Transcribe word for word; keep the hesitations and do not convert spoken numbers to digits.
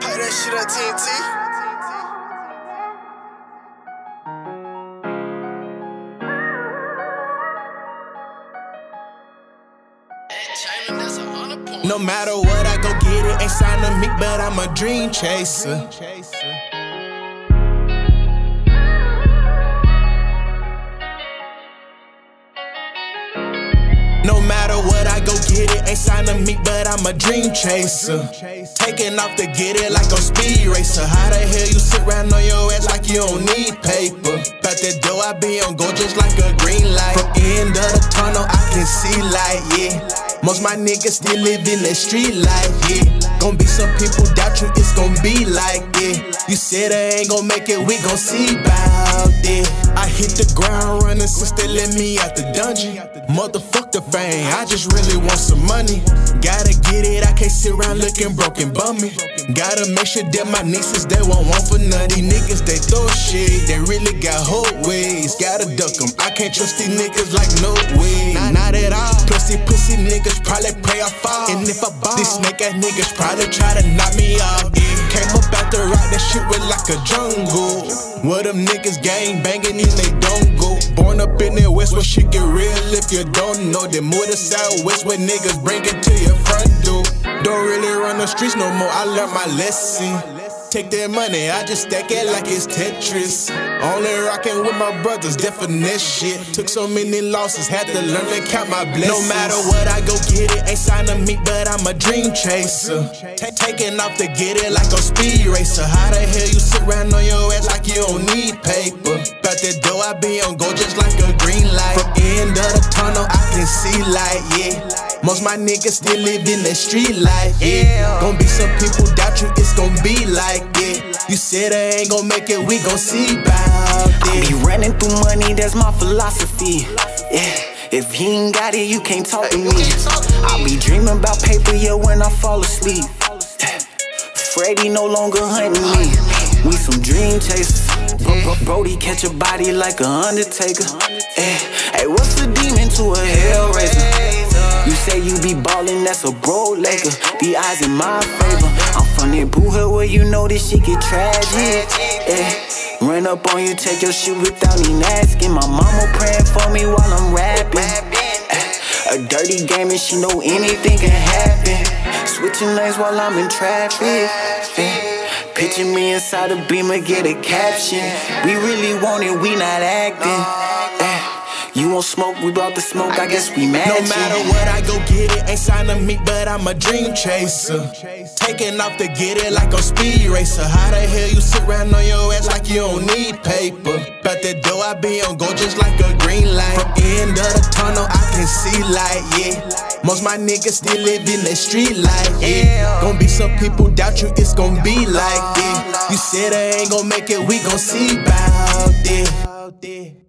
Play that shit on T N T. No matter what, I go get it. Ain't signed to me, but I'm a dream chaser. No matter what, I go get it. Ain't signed to me, but I'm a dream chaser. Taking off to get it like a speed racer. How the hell you sit around on your ass like you don't need paper? About that dough, I be on go just like a green light. From end of the tunnel, I can see light, yeah. Most my niggas still live in that street life, yeah. Gon' be some people doubt you, it's gon' be like, yeah. You said I ain't gon' make it, we gon' see about it. I hit the ground running since they let me out the dungeon. Motherfuck the fame, I just really want some money. Gotta get it, I can't sit around looking broken bummy. Gotta make sure that my nieces, they won't want for nutty. Niggas, they throw shit, they really got whole ways. Gotta duck them, I can't trust these niggas like no way. Not, not at all, plus these pussy niggas probably pray I fall. And if I ball, these snake ass niggas probably try to knock me off, yeah. Came up out the rock, that shit was like a jungle. Where them niggas gang banging and they don't go. Born up in the west where shit get real if you don't know. They move to southwest where niggas bring it to your front door. Don't really run the streets no more, I learned my lesson. Take that money, I just stack it like it's Tetris. Only rockin' with my brothers, definite shit. Took so many losses, had to learn to count my blessings. No matter what, I go get it. Ain't signed to me, but I'm a dream chaser. Taking off to get it like a speed racer. How the hell you sit around on your ass like you don't need paper? About that dough, I be on go just like a green light. From end of the tunnel, I can see light, yeah. Most my niggas still live in that street life, yeah. Gon' be some people doubt you, it's gon' be like, yeah. You said I ain't gon' make it, we gon' see about it. I be running through money, that's my philosophy, yeah. If he ain't got it, you can't talk to me. I be dreaming about paper, yeah, when I fall asleep. Freddy no longer hunting me. We some dream chasers. Bro, bro, Brody catch a body like a Undertaker. Hey, what's the demon to a Hellraiser? You say you be ballin', that's a bro Laker. The eyes in my favor. I'm from that boo hood where you know this shit get tragic. Yeah. Run up on you, take your shit without even asking. My mama praying for me while I'm rapping. A dirty game and she know anything can happen. Switching lanes while I'm in traffic. Picture me inside a Beamer, get a caption. We really want it, we not acting. You won't smoke, we brought the smoke, I guess we matching. No matter what, I go get it. Ain't signed to me, but I'm a dream chaser. Taking off to get it like a speed racer. How the hell you sit around on your ass like you don't need paper? About that dough, I be on go just like a green light. From end of the tunnel, I can see light, yeah. Most my niggas still live in that street life, yeah. Gon' be some people doubt you, it's gon' be like, yeah. You said I ain't gon' make it, we gon' see about it.